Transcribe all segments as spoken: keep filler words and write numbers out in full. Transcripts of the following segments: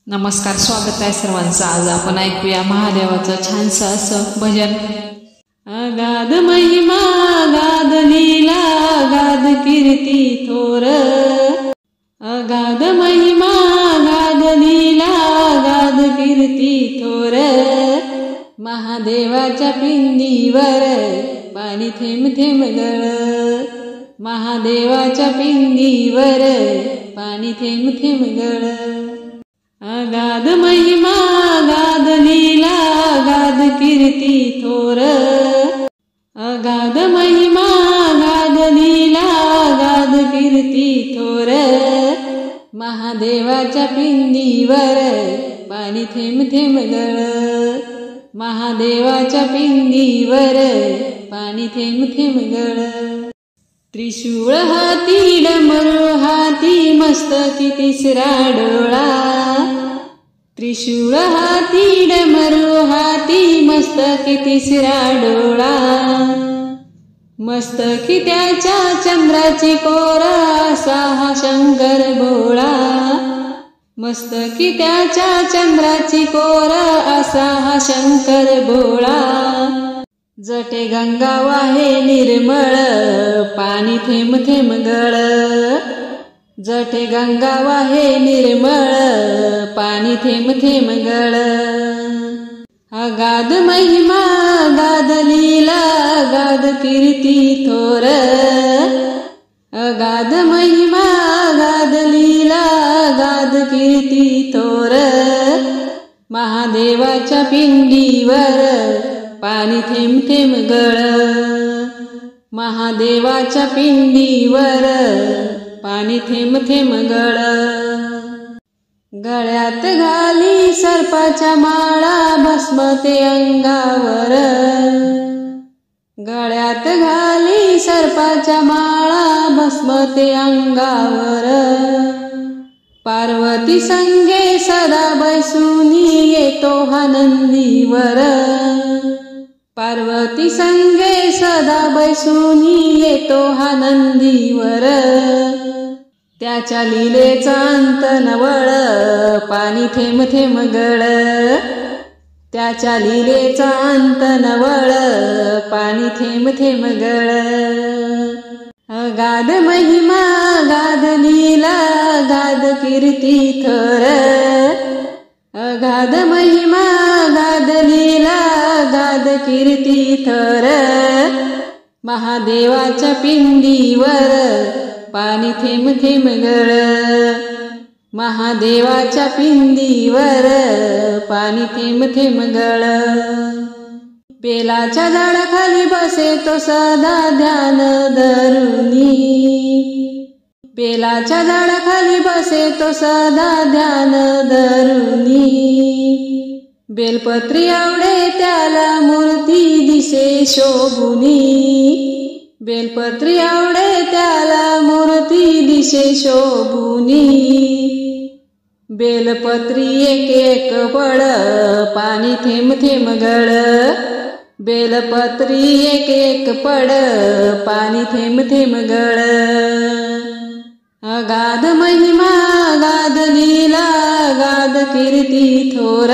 नमस्कार, स्वागत आहे सर्वांचं। आज आपण ऐकूया महादेवाचं छानसं असं भजन। अगाध महिमा, अगाध लीला, अगाध कीर्ती थोर। अगाध महिमा, अगाध लीला, अगाध कीर्ती थोर। महादेवाच्या पिंडीवर पाणी थेंब थेंब गळ। महादेवाच्या पिंडीवर पाणी थेंब थेंब गळ। अगाध महिमा, अगाध लीला, अगाध कीर्ती थोर। अगाध महिमा, अगाध लीला, अगाध कीर्ती थोर। महादेवाच्या पिंडीवर पाणी थेंब थेंब गळ। महादेवाच्या पिंडीवर पाणी थेंब थेंब गळ। त्रिशूळ हाती, डमरू हाती, मस्तकी तिसरा डोळा। त्रिशूळ हाती, डमरू हाती, मस्तकी तिसरा डोळा। मस्तकी त्याच्या चंद्राची कोर, असा हा शंकर भोळा। मस्तकी त्याच्या चंद्राची कोर, असा हा शंकर भोळा। जटे गंगा वाहे निर्मळ, पाणी थेंब थेंब गळ। जटे गंगा वाहे निर्मळ, पाणी थेंब थेंब गळ। अगाध महिमा, अगाध लीला, अगाध कीर्ती थोर। अगाध महिमा, अगाध लीला, अगाध कीर्ती थोर। महादेवाच्या पिंडीवर पाणी थेंब थेंब गळ। महादेवाच्या पिंडीवर पाणी थेंब थेंब गळ। गळ्यात घाली सर्पाच्या माळा, भस्म ते अंगावर। गळ्यात घाली सर्पाच्या माळा, भस्म ते अंगावर। पार्वती संगे सदा बैसूनी, येतो हा नंदीवर। पार्वती संगे सदा बैसूनी, येतो हा नंदीवर। त्याच्या लीलेचा अंत नवळ, पाणी थेंब थेंब गळ। त्याच्या लीलेचा अंत नवळ, पाणी थेंब थेंब गळ। अगाध महिमा, अगाध लीला, अगाध कीर्ती थोर। अगाध महिमा, अगाध लीला, अगाध कीर्ती थोर। महादेवाच्या पिंडीवर पाणी थेंब थेंब गळ। महादेवाच्या पिंडीवर पाणी थेंब थेंब गळ। बेलाच्या झाडाखाली बसे तो सदा ध्यान धरुनी। बेलाच्या झाडाखाली बसे तो सदा ध्यान धरुनी। बेलपत्री आवडे त्याला मूर्ती दिसे शोभुनी। बेलपत्री आवडे त्याला मूर्ती दिसे शोभुनी। बेलपत्री एक एक पड, पाणी थेंब थेंब गळ। बेलपत्री एक एक पड, पाणी थेंब थेंब गळ। अगाध महिमा, अगाध लीला, अगाध कीर्ती थोर।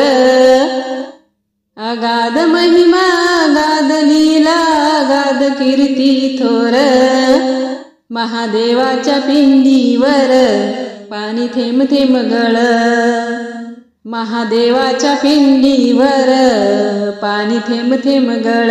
अगाध महिमा, अगाध लीला, अगाध कीर्ती थोर। महादेवाच्या पिंडीवर पाणी थेंब थेंब गळ। महादेवाच्या पिंडीवर पाणी थेंब थेंब गळ।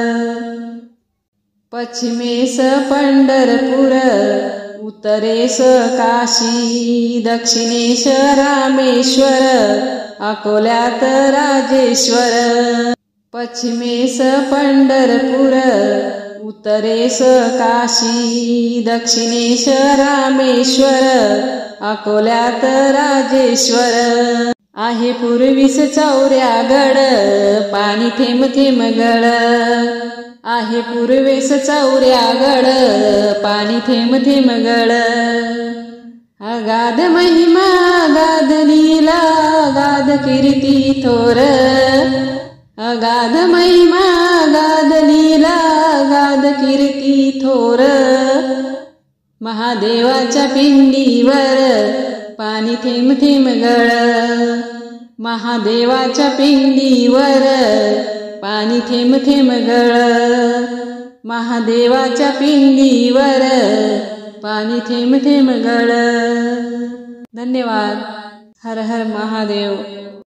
पश्चिमेस पंढरपूर, उत्तरेस काशी, दक्षिणेश रामेश्वर, अकोल्यात राजेश्वर। पश्चिमेस पंढरपूर, उत्तरेस काशी, दक्षिणेश रामेश्वर, अकोल्यात राजेश्वर। आहे पूर्वीस चौऱ्यागड, पाणी थेंब थेंब गळ। आहे पूर्वेस चौऱ्यागड, पाणी थेंब थेंब गळ। अगाध महिमा, अगाध लीला, अगाध कीर्ती थोर। अगाध महिमा, अगाध लीला, अगाध कीर्ती थोर। महादेवाच्या पिंडीवर पाणी थेंब थेंब गळ। महादेवाच्या पिंडीवर पाणी थेंब थेंब गळ, महादेवाच्या पिंडीवर पाणी थेंब थेंब गळ. धन्यवाद. हर हर महादेव.